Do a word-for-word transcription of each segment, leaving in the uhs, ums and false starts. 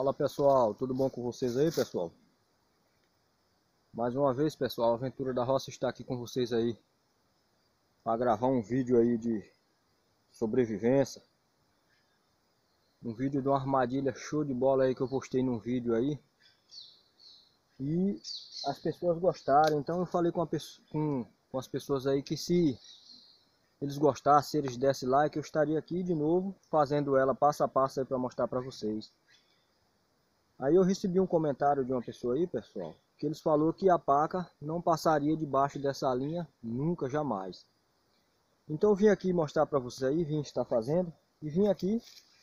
Fala pessoal, tudo bom com vocês aí, pessoal? Mais uma vez, pessoal, a Aventura da Roça está aqui com vocês aí para gravar um vídeo aí de sobrevivência. Um vídeo de uma armadilha show de bola aí que eu postei num vídeo aí. E as pessoas gostaram, então eu falei com, a pessoa, com, com as pessoas aí que se eles gostassem, se eles dessem like, eu estaria aqui de novo fazendo ela passo a passo aí para mostrar para vocês. Aí eu recebi um comentário de uma pessoa aí, pessoal, que eles falou que a paca não passaria debaixo dessa linha nunca, jamais. Então eu vim aqui mostrar para vocês aí, vim estar fazendo e vim aqui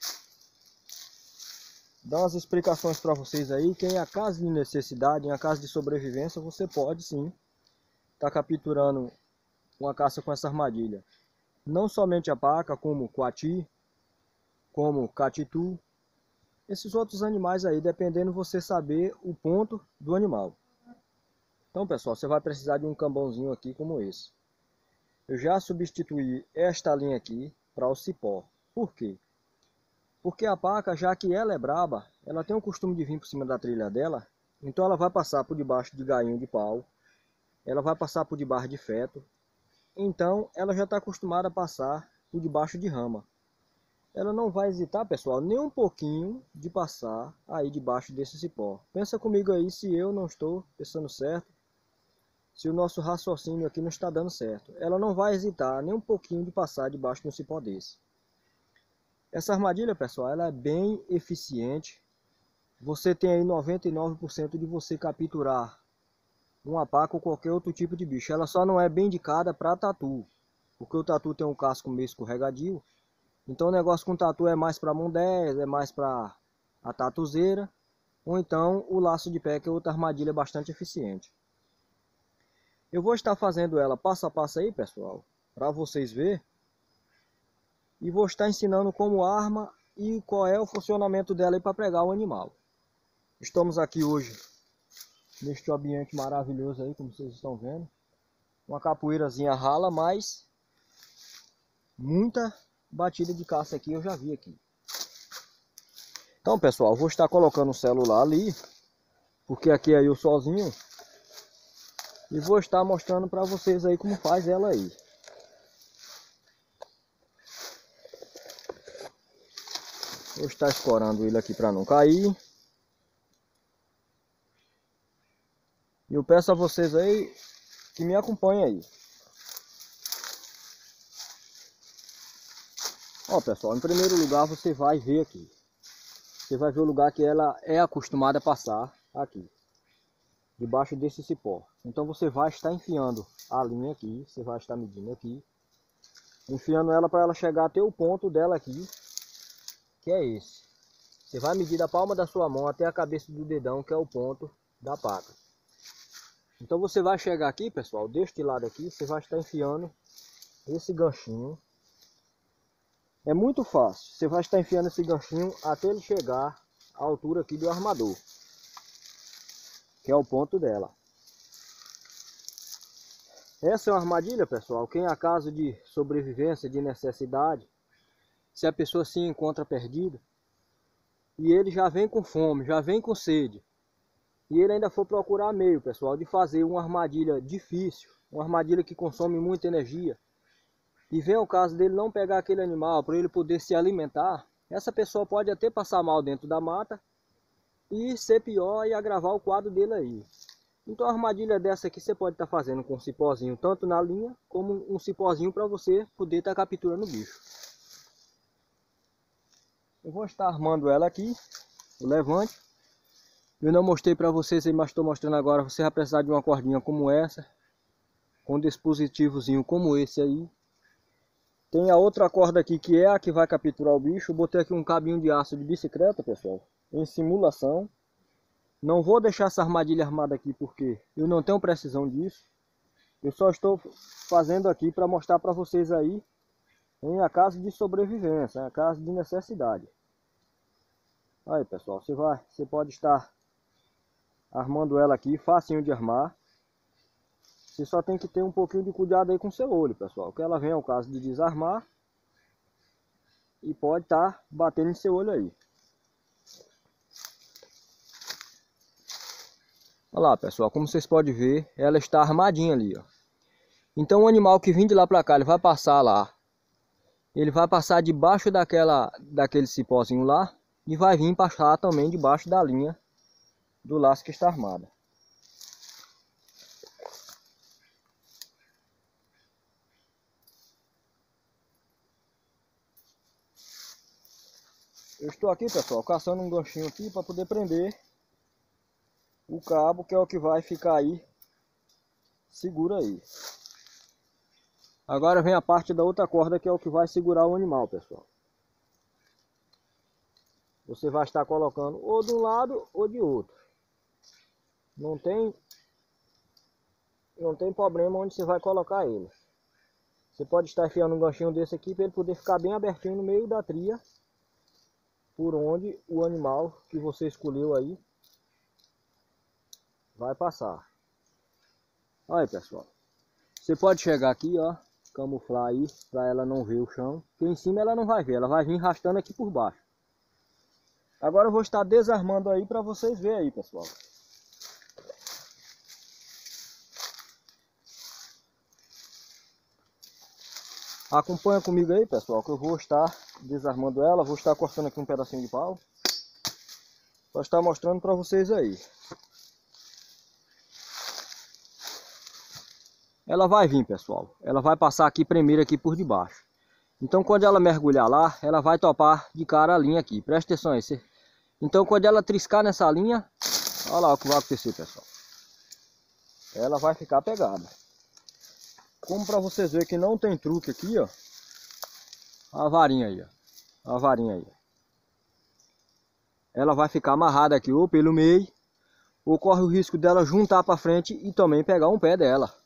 dar umas explicações para vocês aí, que em a caso de necessidade, em a caso de sobrevivência, você pode sim estar capturando uma caça com essa armadilha. Não somente a paca, como o coati, como o catitu, esses outros animais aí, dependendo você saber o ponto do animal. Então, pessoal, você vai precisar de um cambãozinho aqui como esse. Eu já substituí esta linha aqui para o cipó. Por quê? Porque a paca, já que ela é braba, ela tem o costume de vir por cima da trilha dela, então ela vai passar por debaixo de gainho de pau, ela vai passar por debaixo de feto, então ela já está acostumada a passar por debaixo de rama. Ela não vai hesitar, pessoal, nem um pouquinho de passar aí debaixo desse cipó. Pensa comigo aí se eu não estou pensando certo, se o nosso raciocínio aqui não está dando certo. Ela não vai hesitar nem um pouquinho de passar debaixo de um cipó desse. Essa armadilha, pessoal, ela é bem eficiente. Você tem aí noventa e nove por cento de você capturar uma paca ou qualquer outro tipo de bicho. Ela só não é bem indicada para tatu, porque o tatu tem um casco meio escorregadio. Então o negócio com tatu é mais para mão dez, é mais para a tatuzeira, ou então o laço de pé, que é outra armadilha bastante eficiente. Eu vou estar fazendo ela passo a passo aí, pessoal, para vocês verem. E vou estar ensinando como arma e qual é o funcionamento dela aí para pegar o animal. Estamos aqui hoje neste ambiente maravilhoso aí, como vocês estão vendo. Uma capoeirazinha rala, mas muita batida de caça aqui eu já vi aqui. Então, pessoal, vou estar colocando o celular ali, porque aqui é eu sozinho, e vou estar mostrando para vocês aí como faz ela aí. Vou estar escorando ele aqui para não cair. E eu peço a vocês aí que me acompanhem aí. Ó, pessoal, em primeiro lugar você vai ver aqui. Você vai ver o lugar que ela é acostumada a passar aqui, debaixo desse cipó. Então você vai estar enfiando a linha aqui, você vai estar medindo aqui, enfiando ela para ela chegar até o ponto dela aqui, que é esse. Você vai medir da palma da sua mão até a cabeça do dedão, que é o ponto da paca. Então você vai chegar aqui, pessoal, deste lado aqui, você vai estar enfiando esse ganchinho. É muito fácil, você vai estar enfiando esse ganchinho até ele chegar à altura aqui do armador, que é o ponto dela. Essa é uma armadilha, pessoal, que em caso de sobrevivência, de necessidade, se a pessoa se encontra perdida, e ele já vem com fome, já vem com sede, e ele ainda for procurar meio, pessoal, de fazer uma armadilha difícil, uma armadilha que consome muita energia, e vem o caso dele não pegar aquele animal para ele poder se alimentar, essa pessoa pode até passar mal dentro da mata e ser pior e agravar o quadro dele aí. Então a armadilha dessa aqui você pode estar fazendo com um cipózinho tanto na linha como um cipózinho para você poder estar capturando o bicho. Eu vou estar armando ela aqui, o levante. Eu não mostrei para vocês aí, mas estou mostrando agora. Você vai precisar de uma cordinha como essa, com um dispositivozinho como esse aí. Tem a outra corda aqui que é a que vai capturar o bicho. Eu botei aqui um cabinho de aço de bicicleta, pessoal, em simulação. Não vou deixar essa armadilha armada aqui porque eu não tenho precisão disso. Eu só estou fazendo aqui para mostrar para vocês aí em a caso de sobrevivência, em a caso de necessidade. Aí, pessoal, você vai, você pode estar armando ela aqui, facinho de armar. Você só tem que ter um pouquinho de cuidado aí com o seu olho, pessoal, que ela vem ao caso de desarmar e pode estar batendo em seu olho aí. Olha lá, pessoal, como vocês podem ver, ela está armadinha ali, ó. Então o animal que vem de lá para cá, ele vai passar lá. Ele vai passar debaixo daquela, daquele cipózinho lá e vai vir passar também debaixo da linha do laço que está armada. Eu estou aqui, pessoal, caçando um ganchinho aqui para poder prender o cabo, que é o que vai ficar aí, segura aí. Agora vem a parte da outra corda, que é o que vai segurar o animal, pessoal. Você vai estar colocando ou de um lado ou de outro. Não tem, não tem problema onde você vai colocar ele. Você pode estar enfiando um ganchinho desse aqui para ele poder ficar bem abertinho no meio da tria, por onde o animal que você escolheu aí vai passar. Olha aí, pessoal. Você pode chegar aqui, ó, camuflar aí para ela não ver o chão. Porque em cima ela não vai ver, ela vai vir arrastando aqui por baixo. Agora eu vou estar desarmando aí para vocês verem aí, pessoal. Acompanha comigo aí, pessoal, que eu vou estar desarmando ela. Vou estar cortando aqui um pedacinho de pau para estar mostrando para vocês aí. Ela vai vir, pessoal. Ela vai passar aqui primeiro aqui por debaixo. Então quando ela mergulhar lá, ela vai topar de cara a linha aqui. Presta atenção aí. Então quando ela triscar nessa linha, olha lá o que vai acontecer, pessoal. Ela vai ficar pegada. Como para vocês verem que não tem truque aqui, ó. A varinha aí, ó. A varinha aí. Ela vai ficar amarrada aqui ou pelo meio, ou corre o risco dela juntar para frente e também pegar um pé dela.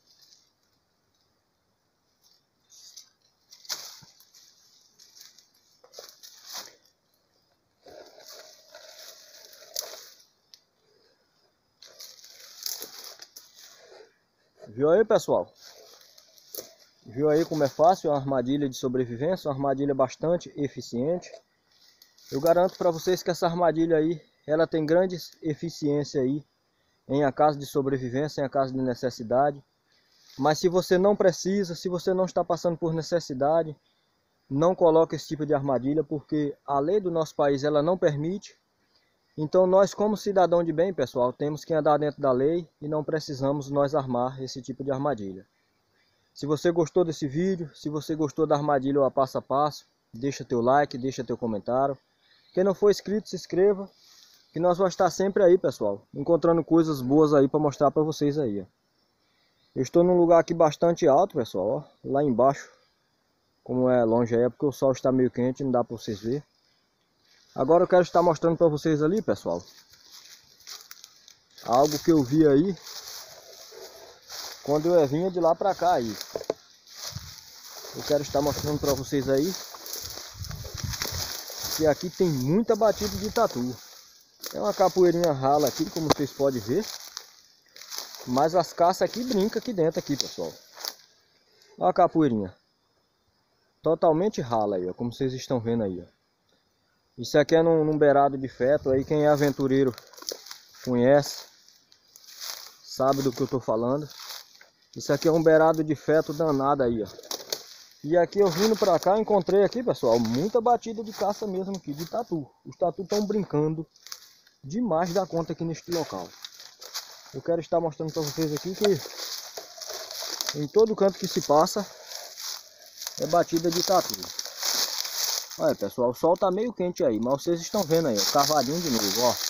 Viu aí, pessoal? Viu aí como é fácil? Uma armadilha de sobrevivência, uma armadilha bastante eficiente. Eu garanto para vocês que essa armadilha aí, ela tem grande eficiência aí em a caso de sobrevivência, em a caso de necessidade. Mas se você não precisa, se você não está passando por necessidade, não coloque esse tipo de armadilha, porque a lei do nosso país ela não permite. Então nós, como cidadão de bem, pessoal, temos que andar dentro da lei e não precisamos nós armar esse tipo de armadilha. Se você gostou desse vídeo, se você gostou da armadilha ou a passo a passo, deixa teu like, deixa teu comentário. Quem não for inscrito, se inscreva, que nós vamos estar sempre aí, pessoal, encontrando coisas boas aí para mostrar para vocês aí. Ó. Eu estou num lugar aqui bastante alto, pessoal, ó, lá embaixo, como é longe aí, é porque o sol está meio quente, não dá para vocês verem. Agora eu quero estar mostrando para vocês ali, pessoal, algo que eu vi aí quando eu vinha de lá para cá aí. Eu quero estar mostrando para vocês aí que aqui tem muita batida de tatu. É uma capoeirinha rala aqui, como vocês podem ver, mas as caças aqui brincam aqui dentro aqui, pessoal. Olha a capoeirinha, totalmente rala aí, ó, como vocês estão vendo aí, ó. Isso aqui é num, num beirado de feto aí, quem é aventureiro conhece, sabe do que eu tô falando. Isso aqui é um beirado de feto danado aí, ó. E aqui eu vindo pra cá, encontrei aqui, pessoal, muita batida de caça mesmo aqui, de tatu. Os tatu estão brincando demais da conta aqui neste local. Eu quero estar mostrando pra vocês aqui que em todo canto que se passa é batida de tatu. Olha, pessoal, o sol tá meio quente aí, mas vocês estão vendo aí, ó, cavadinho de novo, ó.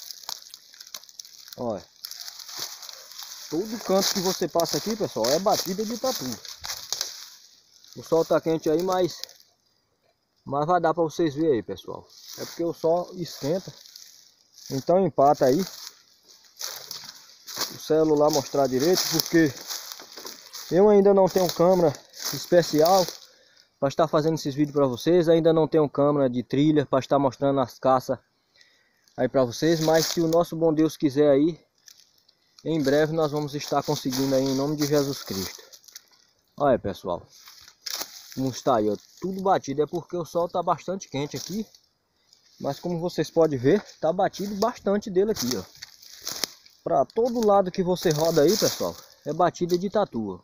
Olha. Todo canto que você passa aqui, pessoal, é batida de tatu. O sol tá quente aí, mas mas vai dar para vocês verem aí, pessoal. É porque o sol esquenta. Então empata aí. O celular mostrar direito, porque eu ainda não tenho câmera especial para estar fazendo esses vídeos para vocês. Ainda não tenho câmera de trilha para estar mostrando as caças aí para vocês. Mas se o nosso bom Deus quiser aí, em breve nós vamos estar conseguindo aí, em nome de Jesus Cristo. Olha, pessoal, como está aí, ó, tudo batido. É porque o sol está bastante quente aqui, mas como vocês podem ver, está batido bastante dele aqui, ó. Para todo lado que você roda aí, pessoal, é batida de tatu.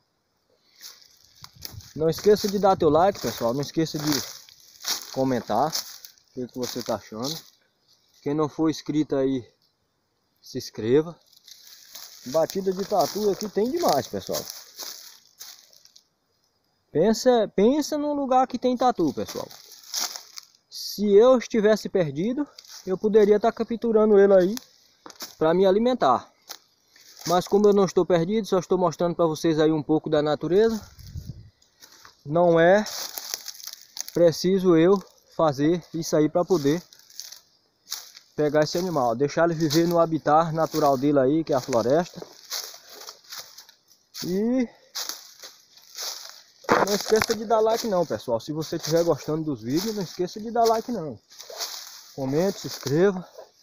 Não esqueça de dar teu like, pessoal. Não esqueça de comentar o que, que você tá achando. Quem não for inscrito aí, se inscreva. Batida de tatu aqui tem demais, pessoal. Pensa, pensa num lugar que tem tatu, pessoal. Se eu estivesse perdido, eu poderia estar capturando ele aí para me alimentar. Mas como eu não estou perdido, só estou mostrando para vocês aí um pouco da natureza. Não é preciso eu fazer isso aí para poder pegar esse animal. Deixar ele viver no habitat natural dele aí, que é a floresta. E não esqueça de dar like não, pessoal. Se você estiver gostando dos vídeos, não esqueça de dar like não. Comente, se inscreva.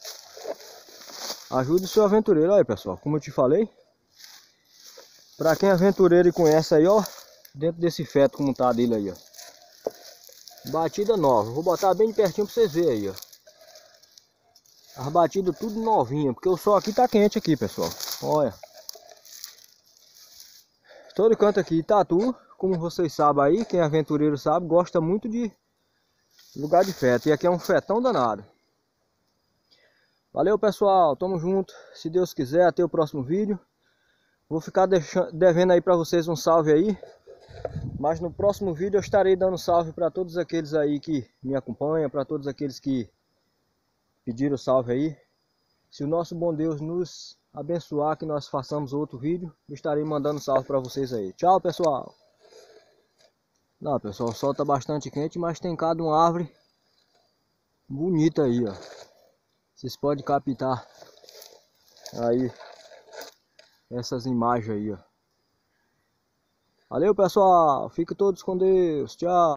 Ajude o seu aventureiro aí, pessoal. Como eu te falei, para quem é aventureiro e conhece aí, ó, dentro desse feto como tá dele aí, ó. Batida nova. Vou botar bem de pertinho para vocês verem aí, ó. As batidas tudo novinha, porque o sol aqui tá quente aqui, pessoal. Olha. Todo canto aqui, tatu, como vocês sabem aí, quem é aventureiro sabe, gosta muito de lugar de feto. E aqui é um fetão danado. Valeu, pessoal. Tamo junto. Se Deus quiser, até o próximo vídeo. Vou ficar deixando, devendo aí para vocês um salve aí. Mas no próximo vídeo eu estarei dando salve para todos aqueles aí que me acompanham, para todos aqueles que pediram salve aí. Se o nosso bom Deus nos abençoar, que nós façamos outro vídeo, eu estarei mandando salve para vocês aí. Tchau, pessoal. Não, pessoal, o sol tá bastante quente, mas tem cada uma árvore bonita aí, ó. Vocês podem captar aí essas imagens aí, ó. Valeu, pessoal. Fiquem todos com Deus. Tchau.